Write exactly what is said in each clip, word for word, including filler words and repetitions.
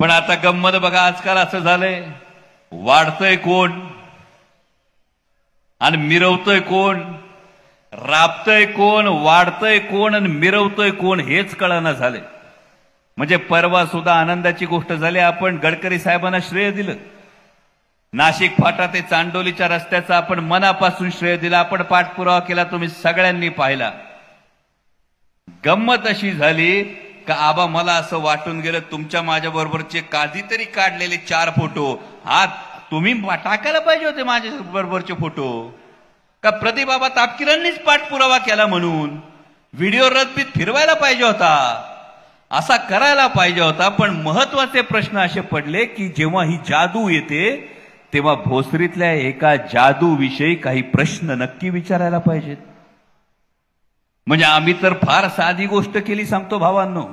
पण आता गंमत बघा, आजकाल असं झालंय, वाढतंय कोण आणि मिरवतोय कोण, राबतोय कोण, वाढतोय कोण आणि मिरवतोय कोण हेच कळना झाले. म्हणजे परवा सुद्धा आनंदाची गोष्ट झाली, आपण गडकरी साहेबांना श्रेय दिलं. नाशिक फाटा ते चांडोलीच्या रस्त्याचा आपण मनापासून श्रेय दिला, आपण पाठपुरावा केला, तुम्ही सगळ्यांनी पाहिला. गंमत अशी झाली का आबा मला असं वाटून गेलं तुमच्या माझ्या बरोबरचे कधीतरी काढलेले चार फोटो हा तुम्ही टाकायला पाहिजे होते माझ्या बरोबरचे फोटो, का प्रतिबाबा तापकीरांनीच पाठपुरावा केला म्हणून व्हिडिओ रद्दीत फिरवायला पाहिजे होता, असा करायला पाहिजे होता. पण महत्वाचे प्रश्न असे पडले की जेव्हा ही जादू येते तेव्हा भोसरीतल्या एका जादूविषयी काही प्रश्न नक्की विचारायला पाहिजेत. म्हणजे आम्ही तर फार साधी गोष्ट केली सांगतो भावांनो,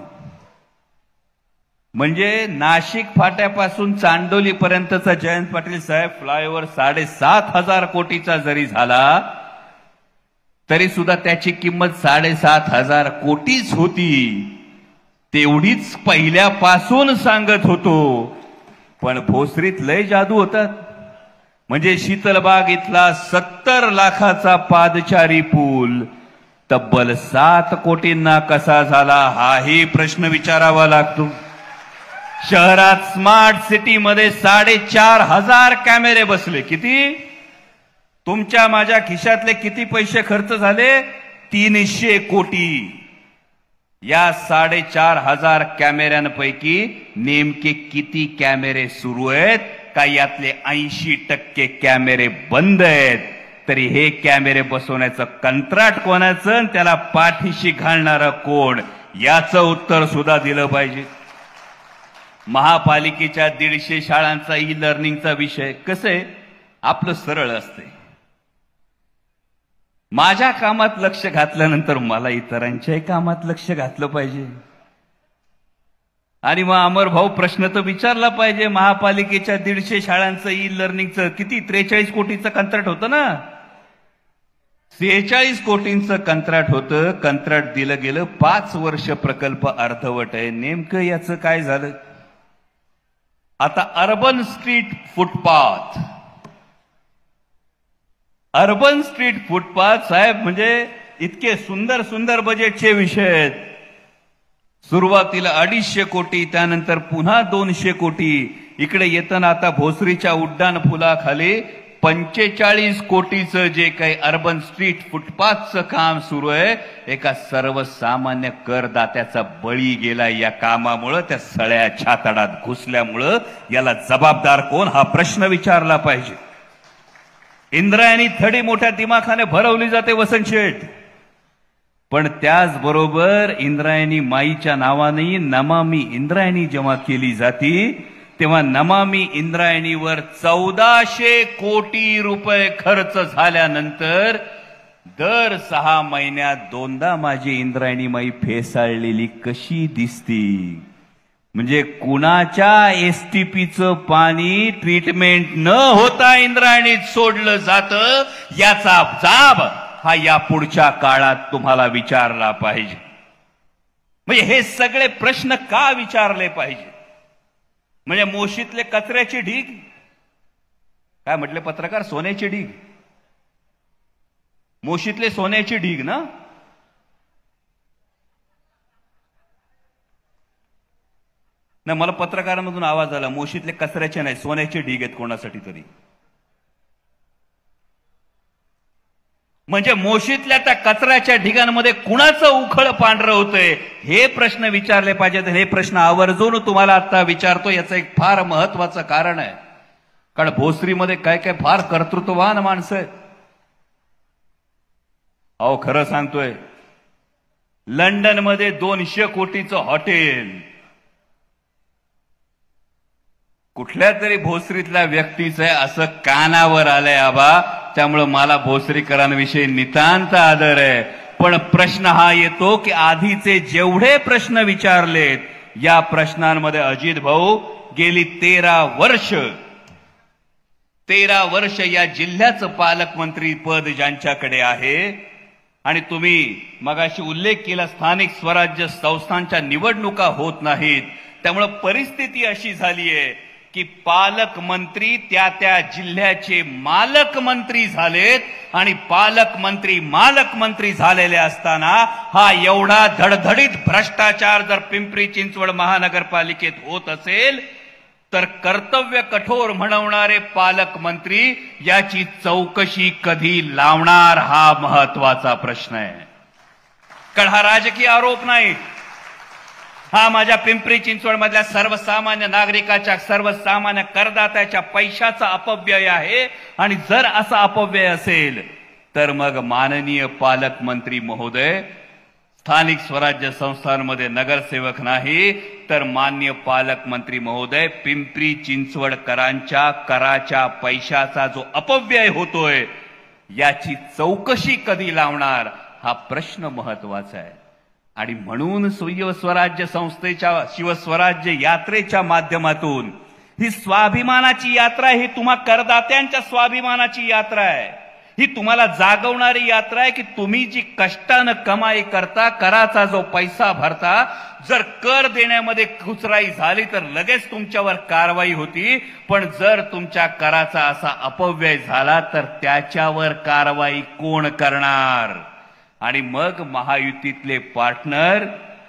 म्हणजे नाशिक फाट्यापासून चांडोली पर्यंतचा जयंत पाटील साहेब फ्लायओव्हर साडेसात हजार कोटीचा जरी झाला तरी सुद्धा त्याची किंमत साडेसात हजार कोटीच होती. तेवढीच पहिल्यापासून सांगत होतो. पण भोसरीत लय जादू होतात. म्हणजे शीतलबाग इथला सत्तर लाखाचा पादचारी पूल तब्बल सात कोटींना कसा झाला हाही प्रश्न विचारावा लागतो. शहरात स्मार्ट सिटी मध्ये साडेचार हजार कॅमेरे बसले. किती? तुमच्या माझ्या खिशातले किती पैसे खर्च झाले? तीनशे कोटी. या साडेचार हजार कॅमेऱ्यांपैकी नेमके किती कॅमेरे सुरू आहेत का यातले ऐंशी टक्के कॅमेरे बंद आहेत. तरी हे कॅमेरे बसवण्याचं कंत्राट कोणाचं, त्याला पाठीशी घालणारं कोण, याचं उत्तर सुद्धा दिलं पाहिजे. महापालिकेच्या दीडशे शाळांचा ई लर्निंगचा विषय कसे आपलं सरळ असते. माझ्या कामात लक्ष घातल्यानंतर मला इतरांच्याही कामात लक्ष घातलं पाहिजे. आणि मग अमर भाऊ प्रश्न तर विचारला पाहिजे. महापालिकेच्या दीडशे शाळांचं ई लर्निंगचं किती त्रेचाळीस कोटीचं कंत्राट होतं ना, सेहेचाळीस कोटींचं कंत्राट होतं. कंत्राट दिलं गेलं, पाच वर्ष प्रकल्प अर्धवट आहे. नेमकं याचं काय झालं? आता urban street footpath, urban street footpath साहेब म्हणजे इतके सुंदर सुंदर बजेटचे विषय आहेत. सुरुवातीला अडीचशे कोटी, त्यानंतर पुन्हा दोनशे कोटी. इकडे येताना आता भोसरीच्या उड्डाण पुलाखाली पंचेचाळीस कोटीचं जे काही अर्बन स्ट्रीट फुटपाथचं काम सुरू आहे. एका सर्वसामान्य करदात्याचा बळी गेला या कामामुळं, त्या सळ्या छाताडात घुसल्यामुळं. याला जबाबदार कोण हा प्रश्न विचारला पाहिजे. इंद्रायणी थडी मोठ्या दिमाखाने भरवली जाते वसंत शेठ, पण त्याचबरोबर इंद्रायणी माईच्या नावाने नमामि इंद्रायणी जेव्हा केली जाती तेव्हा नमामि इंद्रायणीवर चौदाशे कोटी रुपये खर्च झाल्यानंतर दर सहा महिन्यात दोनदा माझी इंद्रायणी माई फेसाळलेली कशी दिसती. म्हणजे कुणाच्या एसटीपीचं पाणी ट्रीटमेंट न होता इंद्रायणीत सोडलं जातं, याचा जाब हा या पुढच्या काळात तुम्हाला विचारला पाहिजे. म्हणजे हे सगळे प्रश्न का विचारले पाहिजे? म्हणजे मोशीतले कचऱ्याची ढीग, काय म्हटले पत्रकार, सोन्याची ढीग. मोशीतले सोन्याची ढीग ना, नाही मला पत्रकारांमधून आवाज आला मोशीतले कचऱ्याचे नाही सोन्याची ढीग आहेत कोणासाठी तरी. म्हणजे मोशीतल्या त्या कचऱ्याच्या ढिगांमध्ये कुणाचं उखळ पांढरं होतंय हे प्रश्न विचारले पाहिजेत. हे प्रश्न आवर्जून तुम्हाला आता विचारतो. याचं एक फार महत्वाचं कारण आहे, कारण भोसरीमध्ये काय काय फार कर्तृत्ववान माणसं आहेत. अहो खरं सांगतोय, लंडन मध्ये दोनशे कोटीचं हॉटेल कुठल्या तरी भोसरीतल्या व्यक्तीचं आहे असं कानावर आलंय आबा. त्यामुळे मला भोसरीकरांविषयी नितांत आदर आहे. पण प्रश्न हा येतो की आधीचे जेवढे प्रश्न विचारलेत या प्रश्नांमध्ये अजित भाऊ गेली तेरा वर्ष तेरा वर्ष या जिल्ह्याचं पालकमंत्री पद ज्यांच्याकडे आहे, आणि तुम्ही मगाशी उल्लेख केला स्थानिक स्वराज्य संस्थांच्या निवडणुका होत नाहीत, त्यामुळे परिस्थिती अशी झाली आहे की पालकमंत्री त्या त्या जिल्ह्याचे मालकमंत्री झालेत आणि पालकमंत्री मालकमंत्री झालेले असताना हा एवढा धडधडीत भ्रष्टाचार जर पिंपरी चिंचवड महानगरपालिकेत होत असेल तर कर्तव्य कठोर म्हणवणारे पालकमंत्री याची चौकशी कधी लावणार हा महत्वाचा प्रश्न आहे. कारण हा राजकीय आरोप नाही, हा माझ्या पिंपरी चिंचवड मधल्या सर्वसामान्य नागरिकाच्या सर्वसामान्य करदात्याच्या पैशाचा अपव्यय आहे. आणि जर असा अपव्यय असेल तर मग माननीय पालकमंत्री महोदय स्थानिक स्वराज्य संस्थांमध्ये नगरसेवक नाही तर मान्य पालकमंत्री महोदय पिंपरी चिंचवडकरांच्या कराच्या पैशाचा जो अपव्यय होतोय याची चौकशी कधी लावणार हा प्रश्न महत्वाचा आहे. आणि म्हणून शिवस्वराज्य संस्थेच्या शिवस्वराज्य यात्रेच्या माध्यमातून ही स्वाभिमानाची यात्रा आहे, ही तुम्हा करदात्यांच्या स्वाभिमानाची यात्रा आहे, ही तुम्हाला जागवणारी यात्रा आहे की तुम्ही जी कष्टानं कमाई करता, कराचा जो पैसा भरता, जर कर देण्यामध्ये कुचराई झाली तर लगेच तुमच्यावर कारवाई होती. पण जर तुमच्या कराचा असा अपव्यय झाला तर त्याच्यावर कारवाई कोण करणार? आणि मग महायुतीतले पार्टनर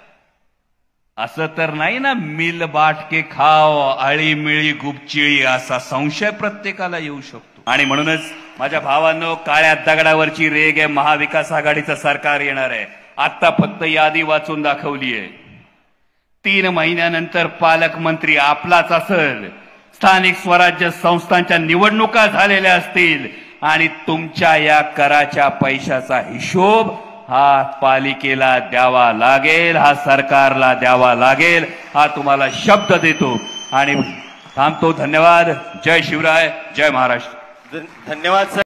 असं तर नाही ना मिल बाटके खाव आळीमिळी गुपचिळी असा संशय प्रत्येकाला येऊ शकतो. आणि म्हणूनच माझ्या भावांनो, काळ्या दगडावरची रेग आहे, महाविकास आघाडीचं सरकार येणार आहे. आता फक्त यादी वाचून दाखवली आहे. तीन महिन्यानंतर पालकमंत्री आपलाच असेल, स्थानिक स्वराज्य संस्थांच्या निवडणुका झालेल्या असतील आणि तुमच्या या कराच्या पैशाचा हिशोब हा पालिकेला द्यावा लागेल, हा सरकारला द्यावा लागेल, हा तुम्हाला शब्द देतो. आणि थांबतो. धन्यवाद. जय शिवराय, जय महाराष्ट्र. धन्यवाद सर.